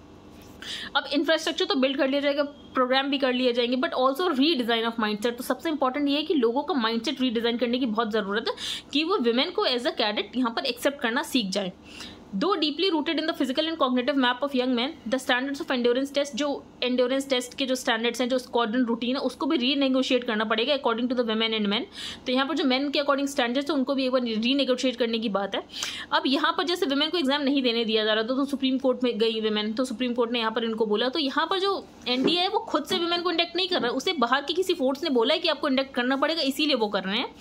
अब इंफ्रास्ट्रक्चर तो बिल्ड कर लिया जाएगा, प्रोग्राम भी कर लिए जाएंगे, but also redesign of mindset. तो सबसे इंपॉर्टेंट ये है कि लोगों का माइंडसेट रीडिज़ाइन करने की बहुत ज़रूरत है कि वो विमेन को एज अ कैडेट यहाँ पर एक्सेप्ट करना सीख जाए। Though deeply rooted in the physical and cognitive map of young man, the standards of endurance test, जो एंड्योरेंस टेस्ट के जो स्टैंडर्ड्स हैं, जो स्क्वाड्रन रूटीन है, उसको भी रीनेगोशिएट करना पड़ेगा according to the women and man. तो यहाँ पर जो मैन के अकॉर्डिंग स्टैंडर्ड्स है उनको भी एक बार रीनेगोशिएट करने की बात है। अब यहाँ पर जैसे वुमेन को एग्जाम नहीं देने दिया जा रहा था तो सुप्रीम कोर्ट में गई वुमेन, तो सुप्रीम कोर्ट ने यहाँ पर इनको बोला। तो यहाँ पर जो एनडीए है वो खुद से वुमेन को इंडक्ट नहीं कर रहा है, उसे बाहर की किसी फोर्स ने बोला है कि आपको इंडक्ट करना पड़ेगा, इसीलिए वो कर रहे हैं।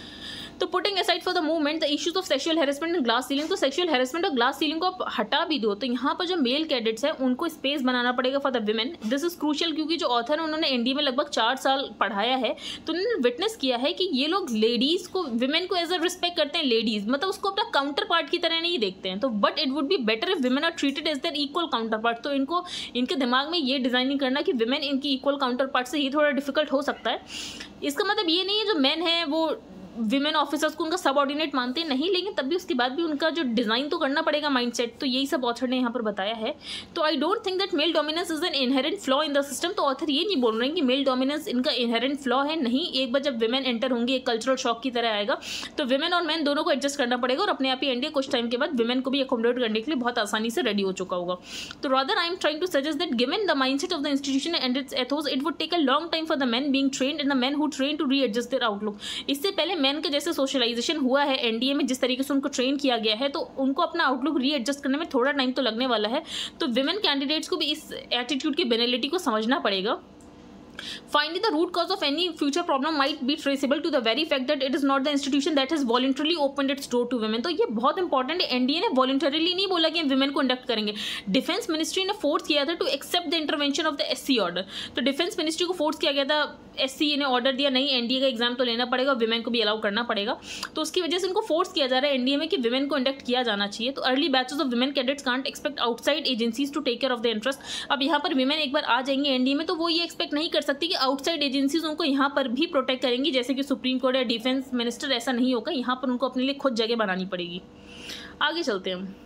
तो putting aside for the movement the issues of sexual harassment and glass ceiling. तो सेक्सुअल हैरेसमेंट और ग्लास सीलिंग को आप हटा भी दो तो यहाँ पर जो मेल कैडेट्स हैं उनको स्पेस बनाना पड़ेगा for the women. This is crucial क्योंकि जो ऑथर है उन्होंने एनडीए में लगभग चार साल पढ़ाया है, तो उन्होंने विटनेस किया है कि ये लोग लेडीज़ को, विमेन को एज अ रिस्पेक्ट करते हैं, लेडीज़ मतलब उसको अपना काउंटर पार्ट की तरह नहीं देखते हैं। तो but it would be better if women are treated as their equal counterpart. तो इनको इनके दिमाग में ये डिजाइनिंग करना कि विमेन इनकी इक्वल काउंटर पार्ट से, ये थोड़ा डिफिकल्ट हो सकता है। इसका मतलब ये नहीं है जो मैन है वो विमेन ऑफिसर्स को उनका सबऑर्डिनेट मानते नहीं, लेकिन तब भी उसके बाद भी उनका जो डिज़ाइन तो करना पड़ेगा माइंडसेट। तो यही सब ऑथर ने यहाँ पर बताया है। तो I don't think that male dominance is an inherent flaw in the system. तो ऑथर ये नहीं बोल रहे हैं कि मेल डोमिनेंस इनका इनहेरेंट फ्लॉ है, नहीं। एक बार जब विमेन एंटर होंगी एक कल्चरल शॉक की तरह आएगा, तो विमेन और मैन दोनों को एडजस्ट करना पड़ेगा और अपने आप ही एनडीए कुछ टाइम के बाद विमेन को भी अकोमोडेट करने के लिए बहुत आसानी से रेडी हो चुका होगा। तो rather I am trying to suggest that given the mindset of the institution and its ethos it would take a long time for the man being trained and the man who train to readjust their outlook. इससे पहले मेन का जैसे सोशलाइजेशन हुआ है एनडीए में, जिस तरीके से उनको ट्रेन किया गया है, तो उनको अपना आउटलुक रीएडजस्ट करने में थोड़ा टाइम तो लगने वाला है। तो विमेन कैंडिडेट्स को भी इस एटीट्यूड की बेनिलिटी को समझना पड़ेगा। Finally, the root cause of any future problem might be traceable to the very fact that it is not the institution that has voluntarily opened its door to women। तो ये बहुत इंपॉर्टेंट है, एनडीए ने वॉलंटरीली नहीं बोला कि हम विमेन को इंडक्ट करेंगे। डिफेंस मिनिस्ट्री ने फोर्स किया था to accept the intervention of the SC order. तो डिफेंस मिनिस्ट्री को फोर्स किया गया था, एससी ने ऑर्डर दिया नहीं एनडीए का एग्जाम तो लेना पड़ेगा, विमेन को भी अलाउ करना पड़ेगा। तो उसकी वजह से उनको फोर्स किया जा रहा है एनडीए में कि विमेन को इंडक्ट किया जाना चाहिए। तो early batches of women cadets can't expect outside agencies to take care of the interest. अब यहाँ पर विमेन एक बार आ जाएंगे एनडीए में तो वो ये एक्सपेक्ट नहीं कर सकती कि आउटसाइड एजेंसीज उनको यहाँ पर भी प्रोटेक्ट करेंगी, जैसे कि सुप्रीम कोर्ट या डिफेंस मिनिस्टर। ऐसा नहीं होगा, यहाँ पर उनको अपने लिए खुद जगह बनानी पड़ेगी। आगे चलते हैं हम।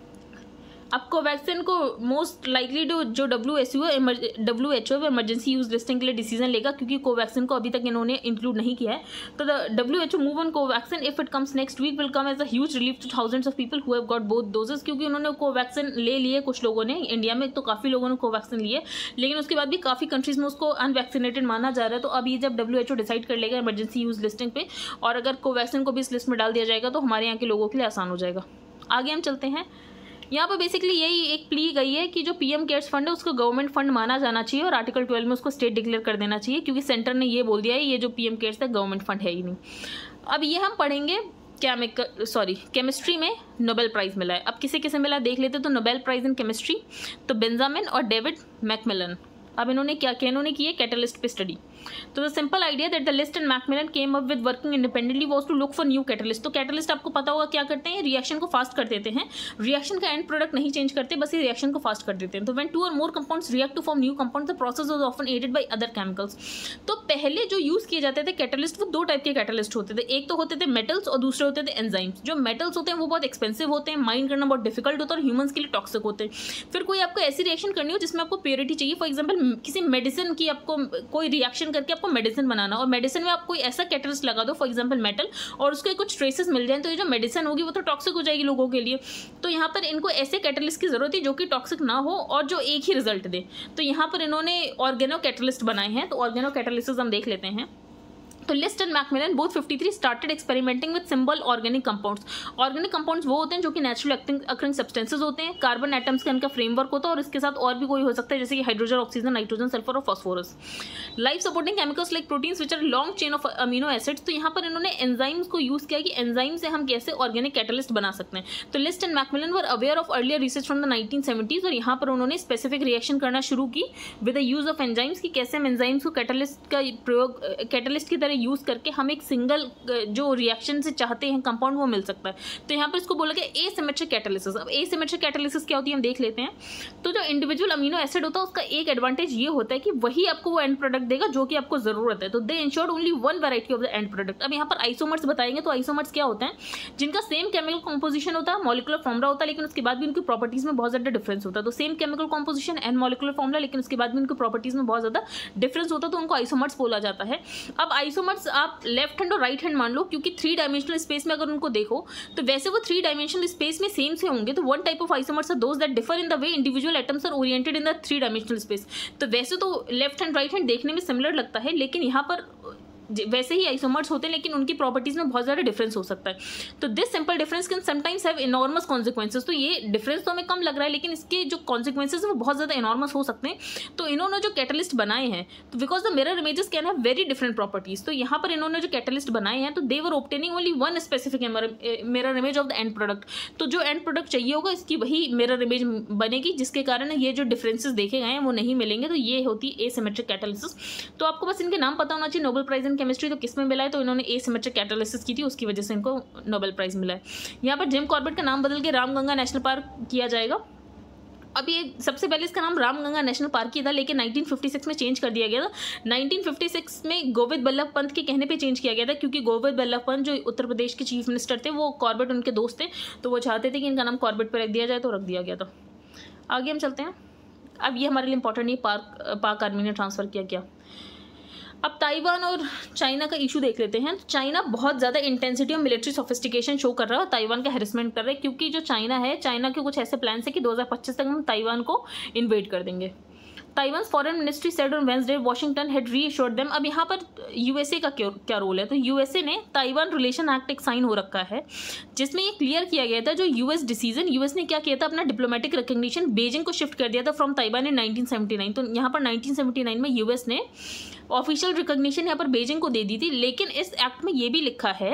अब कोवैक्सिन को मोस्ट लाइकली जो जो W H O W H O emergency use listing के लिए डिसीजन लेगा, क्योंकि कोवैक्सिन को अभी तक इन्होंने इंक्लूड नहीं किया है। तो the W H O move on Covaxin if it comes next week will come as a huge relief to thousands of people who have got both doses. क्योंकि उन्होंने कोवैक्सिन ले लिए, कुछ लोगों ने इंडिया में तो काफ़ी लोगों ने कोवैक्सिन लिए, लेकिन उसके बाद भी काफ़ी कंट्रीज में उसको अनवैक्सीनेटेड माना जा रहा है। तो अब ये जब डब्ल्यू एच ओ डिसाइड कर लेगा इमरजेंसी यूज लिस्टिंग पे, और अगर कोवैक्सिन को भी इस लिस्ट में डाल दिया जाएगा तो हमारे यहाँ के लोगों के लिए आसान हो जाएगा। आगे हम चलते हैं। यहाँ पर बेसिकली यही एक प्ली गई है कि जो पीएम केयर्स फंड है उसको गवर्नमेंट फंड माना जाना चाहिए और आर्टिकल ट्वेल्व में उसको स्टेट डिक्लेयर कर देना चाहिए, क्योंकि सेंटर ने ये बोल दिया है ये जो पीएम केयर्स है गवर्नमेंट फंड है ही नहीं। अब ये हम पढ़ेंगे केमिकल सॉरी केमिस्ट्री में नोबेल प्राइज़ मिला है। अब किसे किसे मिला देख लेते। तो नोबेल प्राइज़ इन केमिस्ट्री तो बेंजामिन और डेविड मैकमिलन। अब इन्होंने क्या किया, इन्होंने की है कैटलिस्ट पे स्टडी। तो the simple idea that the List and MacMillan came up with working independently was to look for new catalyst. तो कैटलिस्ट आपको पता होगा क्या करते हैं, रिएक्शन को फास्ट कर देते हैं। रिएक्शन का एंड प्रोडक्ट नहीं चेंज करते, बस ये रिएक्शन को फास्ट कर देते हैं। तो when two or more compounds react to form new compounds the process was often aided by other chemicals. तो पहले जो यूज किए जाते थे कैटलिस्ट, वो दो टाइप के कैटलिस्ट होते थे। एक तो होते थे मेटल्स और दूसरे होते थे एंजाइम्स। जो मेटल्स होते हैं वो बहुत एक्सपेंसिव होते हैं, माइन करना बहुत डिफिकल्ट होता है और ह्यूमंस के लिए टॉक्सिक होते हैं। फिर कोई आपको ऐसी रिएक्शन करनी हो जिसमें आपको प्योरिटी चाहिए, फॉर एग्जाम्पल किसी मेडिसिन की आपको कोई रिएक्शन करके आपको मेडिसिन बनाना, और मेडिसिन में आप कोई ऐसा कैटलिस्ट लगा दो फॉर एग्जांपल मेटल, और उसके कुछ ट्रेसेस मिल जाएं, तो ये जो मेडिसिन होगी वो तो टॉक्सिक हो जाएगी लोगों के लिए। तो यहाँ पर इनको ऐसे कैटलिस्ट की जरूरत है जो कि टॉक्सिक ना हो और जो एक ही रिजल्ट दे। तो यहाँ पर इन्होंने ऑर्गेनो कैटलिस्ट बनाए हैं। तो ऑर्गेनो कैटलिस्ट हम देख लेते हैं। तो List and MacMillan both fifty three started experimenting with simple organic compounds. Organic compounds वो होते हैं जो कि नेचुरल अकरिंग सब्सटेंसेस होते हैं, कार्बन एटम्स का इनका फ्रेमवर्क होता है, और इसके साथ और भी कोई हो सकता है जैसे कि हाइड्रोजन, ऑक्सीजन, नाइट्रोजन, सल्फर और phosphorus. Life supporting chemicals like proteins which are long chain of amino acids. तो यहाँ पर इन्होंने एंजाइम्स को यूज किया कि एंजाइम से हम कैसे ऑर्गेनिक कैटलिस्ट बना सकते हैं। तो List and MacMillan were aware of earlier research from the nineteen seventies, और यहाँ पर उन्होंने स्पेसिफिक रिएक्शन करना शुरू की with the use of enzymes, कि कैसे हम एंजाइम्स को कैटलिस्ट का प्रयोग कैटलिस्ट की तरह यूज करके हम एक सिंगल जो रिएक्शन से चाहते हैं कंपाउंड वो मिल सकता है। तो यहाँ पर इसको बोला गया एसिमेट्रिक कैटालिसिस। अब एसिमेट्रिक कैटालिसिस क्या होती है हम देख लेते हैं। तो जो इंडिविजुअल अमीनो एसिड होता है उसका एक एडवांटेज ये होता है कि वही आपको वो एंड प्रोडक्ट देगा जो कि आपको जरूरत है। तो they ensured only one variety of the end product. अब यहाँ पर आइसोमर्स बताएंगे। तो आइसोमर्स क्या होता है, जिनका सेम केमिकल कॉम्पोजिशन होता है, मॉलिक्यूलर फॉर्मुला होता है, लेकिन उसके बाद भी उनकी प्रॉपर्टीज में बहुत ज्यादा डिफरेंस होता है। तो same chemical composition and molecular formula, लेकिन उसके बाद भी उनकी प्रॉपर्टीज में बहुत ज्यादा डिफरेंस होता है, तो उनको आइसोमर्स बोला जाता है। अब आइसोमर्स आप लेफ्ट हैंड और राइट हैंड मान लो, क्योंकि थ्री डायमेंशनल स्पेस में अगर उनको देखो तो वैसे वो थ्री डायमेंशनल स्पेस में सेम से होंगे। तो one type of isomers are those that differ in the way individual atoms are oriented in the three dimensional space. तो वैसे तो लेफ्ट हैंड राइट हैंड देखने में सिमिलर लगता है, लेकिन यहाँ पर वैसे ही आइसोमर्स होते हैं, लेकिन उनकी प्रॉपर्टीज में बहुत ज़्यादा डिफरेंस हो सकता है। तो this simple difference can sometimes have enormous consequences. तो ये डिफरेंस तो हमें कम लग रहा है, लेकिन इसके जो कॉन्सिक्वेंसेस हैं वो बहुत ज़्यादा इनॉर्मस हो सकते हैं। तो इन्होंने जो कैटलिस्ट बनाए हैं, तो because the mirror images can have very different properties. तो यहाँ पर इन्होंने जो कैटलिस्ट बनाए हैं तो they were obtaining only one specific mirror image of the end product. तो जो एंड प्रोडक्ट चाहिए होगा इसकी वही मिरर इमेज बनेगी, जिसके कारण ये जो डिफरेंसेस देखे गए हैं वो नहीं मिलेंगे। तो ये होती है एसिमेट्रिक कैटालिसिस। तो आपको बस इनके नाम पता होना चाहिए। नोबेल प्राइज इन केमिस्ट्री तो किस में मिला है, तो इन्होंने एसिमेट्रिक कैटालिसिस की थी, उसकी वजह से इनको नोबेल प्राइज मिला है। यहाँ पर जिम कॉर्बेट का नाम बदल के रामगंगा नेशनल पार्क किया जाएगा। अब ये सबसे पहले इसका नाम रामगंगा नेशनल पार्क ही था, लेकिन नाइनटीन फिफ्टी सिक्स में चेंज कर दिया गया था। नाइनटीन फिफ्टी सिक्स में गोविंद बल्लभ पंत के कहने पे चेंज किया गया था, क्योंकि गोविंद बल्लभ पंत जो उत्तर प्रदेश के चीफ मिनिस्टर थे वो कॉर्बेट उनके दोस्त थे, तो वो चाहते थे कि इनका नाम कॉर्बेट पर रख दिया जाए, तो रख दिया गया था। आगे हम चलते हैं। अब ये हमारे लिए इंपॉर्टेंट नहीं, पार्क पाक आर्मी ने ट्रांसफर किया क्या। अब ताइवान और चाइना का इशू देख लेते हैं। चाइना बहुत ज़्यादा इंटेंसिटी और मिलिट्री सोफिस्टिकेशन शो कर रहा है और ताइवान का हेरसमेंट कर रहा है, क्योंकि जो चाइना है, चाइना के कुछ ऐसे प्लान्स है कि दो हज़ार पच्चीस तक हम ताइवान को इन्वेड कर देंगे। Taiwan foreign ministry said on Wednesday Washington had reassured them. अब यहाँ पर यूएसए का क्या क्या रोल है, तो यूएसए ने ताइवान रिलेशन एक्ट एक साइन हो रखा है जिसमें ये क्लियर किया गया था जो यूएस डिसीजन, यूएस ने क्या किया था, अपना डिप्लोमेटिक रिकग्निशन बीजिंग को शिफ्ट कर दिया था from Taiwan in nineteen seventy nine. तो यहाँ पर नाइनटीन सेवेंटी नाइन में यूएस ने ऑफिशियल रिकग्निशन यहाँ पर बीजिंग को दे दी थी, लेकिन इस एक्ट में ये भी लिखा है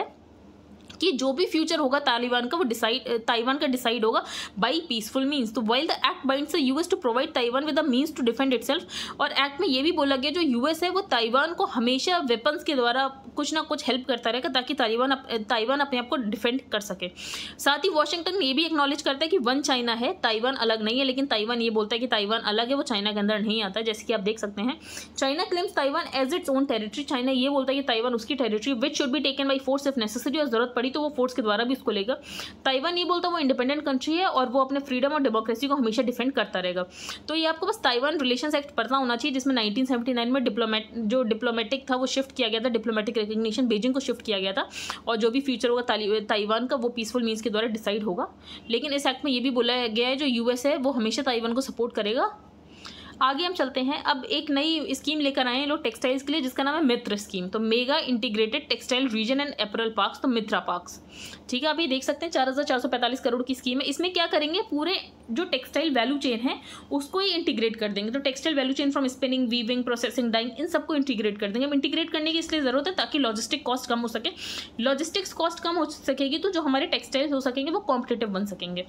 कि जो भी फ्यूचर होगा तालिबान का वो डिसाइड ताइवान का डिसाइड होगा बाई पीसफुल मीन्स। तो while the act binds the US to provide Taiwan with the means to defend itself, और एक्ट में ये भी बोला गया जो यूएस है वो ताइवान को हमेशा वेपन्स के द्वारा कुछ ना कुछ हेल्प करता रहेगा ताकि तालिबान ताइवान अपने आप को डिफेंड कर सके। साथ ही वॉशिंगटन ये भी एक्नॉलेज करता है कि वन चाइना है, ताइवान अलग नहीं है, लेकिन ताइवान ये बोलता है कि ताइवान अलग है, वो चाइना के अंदर नहीं आता, जैसे कि आप देख सकते हैं। China claims Taiwan as its own territory, China ये बोलता है कि ताइवान उसकी territory which should be taken by force if necessary, और जरूरत पड़ी तो वो फोर्स के द्वारा भी उसको लेगा। ताइवान ये बोलता है वो इंडिपेंडेंट कंट्री है और वो अपने फ्रीडम और डेमोक्रेसी को हमेशा डिफेंड करता रहेगा। तो ये आपको बस ताइवान रिलेशंस एक्ट पता होना चाहिए जिसमें नाइनटीन सेवेंटी नाइन में डिप्लोमेट जो डिप्लोमेटिक था वो शिफ्ट किया गया था, डिप्लोमेटिक रिकग्निशन बीजिंग को शिफ्ट किया गया था, और जो भी फ्यूचर होगा ताइवान का वो पीसफुल मीन्स के द्वारा डिसाइड होगा। लेकिन इस एक्ट में ये भी बोला गया है जो यूएस है वो हमेशा ताइवान को सपोर्ट करेगा। आगे हम चलते हैं, अब एक नई स्कीम लेकर आए हैं लोग टेक्सटाइल्स के लिए जिसका नाम है मित्र स्कीम। तो mega integrated textile region and apparel parks, तो मित्रा पार्क्स, ठीक है। आप ये देख सकते हैं चार हज़ार चार सौ पैंतालीस करोड़ की स्कीम है। इसमें क्या करेंगे, पूरे जो टेक्सटाइल वैल्यू चेन है उसको ही इंटीग्रेट कर देंगे। तो textile value chain from spinning, weaving, processing, dyeing, इन सबको इंटीग्रेट कर देंगे। अब इंटीग्रेट करने की इसलिए जरूरत है ताकि लॉजिस्टिक कॉस्ट कम हो सके। लॉजिस्टिक्स कॉस्ट कम हो सकेगी तो जो हमारे टेक्सटाइल्स हो सकेंगे वो कॉम्पिटिटिव बन सकेंगे।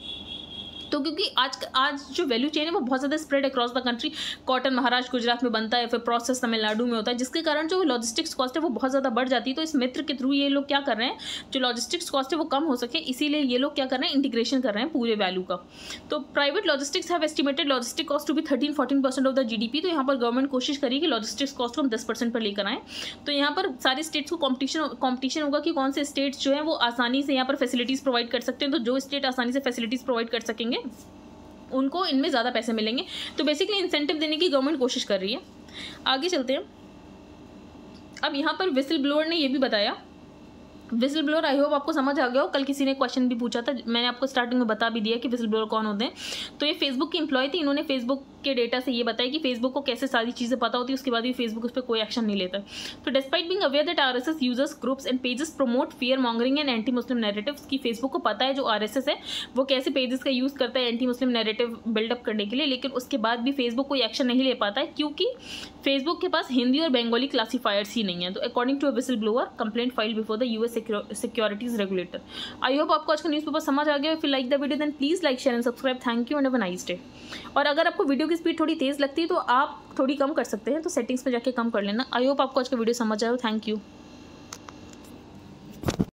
तो क्योंकि आज आज जो वैल्यू चेन है वो बहुत ज़्यादा spread across the country, cotton Maharashtra Gujarat में बनता है, फिर प्रोसेस तमिलनाडु में होता है, जिसके कारण जो लॉजिस्टिक्स कॉस्ट है वो बहुत ज़्यादा बढ़ जाती है। तो इस मित्र के थ्रू ये लोग क्या कर रहे हैं, जो लॉजिस्टिक्स कॉस्ट है वो कम हो सके, इसीलिए ये लोग क्या कर रहे हैं, इंटीग्रेशन कर रहे हैं पूरे वैल्यू का। तो private logistics have estimated logistic cost to भी thirteen fourteen percent of the GDP. तो यहाँ पर गवर्नमेंट कोशिश करी कि लॉजिस्टिक्स कॉस्ट को हम दस परसेंट पर लेकर आएँ। तो यहाँ पर सारे स्टेट्स को कॉम्पिटिशन कॉम्पिटिशन होगा कि कौन से स्टेट्स जो हैं वो आसानी से यहाँ पर फैसिलिटीज़ प्रोवाइड कर सकते हैं। तो जो स्टेट आसानी से फैसिलिटीज़ प्रोवाइड कर सकेंगे उनको इनमें ज़्यादा पैसे मिलेंगे। तो बेसिकली इंसेंटिव देने की गवर्नमेंट कोशिश कर रही है। आगे चलते हैं, अब यहाँ पर विसल ब्लोअर ने ये भी बताया, विसल ब्लोअर आई होप आपको समझ आ गया हो। कल किसी ने क्वेश्चन भी पूछा था, मैंने आपको स्टार्टिंग में बता भी दिया कि विसल ब्लोअर कौन होते हैं। तो ये फेसबुक के एम्प्लॉय थे, इन्होंने फेसबुक के डेटा से ये बताया कि फेसबुक को कैसे सारी चीज़ें पता होती है, उसके बाद भी फेसबुक उस पर कोई एक्शन नहीं लेता। तो despite being aware that RSS users groups and pages promote fear mongering and anti Muslim narratives, की फेसबुक को पता है जो आरएसएस है वो कैसे पेजेस का यूज़ करता है एंटी मुस्लिम नैरेटिव बिल्डअप करने के लिए, लेकिन उसके बाद भी फेसबुक कोई एक्शन नहीं ले पाता है क्योंकि फेसबुक के पास हिंदी और बंगाली क्लासीफायर्स ही नहीं है। तो according to a whistleblower complaint filed before the US securities regulator. I hope आपको आज का न्यूज़ पेपर समझ आ गया। If you like the video then please like share and subscribe. Thank you and have a nice day. और अगर आपको वीडियो की स्पीड थोड़ी तेज लगती है तो आप थोड़ी कम कर सकते हैं, तो सेटिंग्स में जाके कम कर लेना। आई होप आपको आज का वीडियो समझ आया हो। Thank you.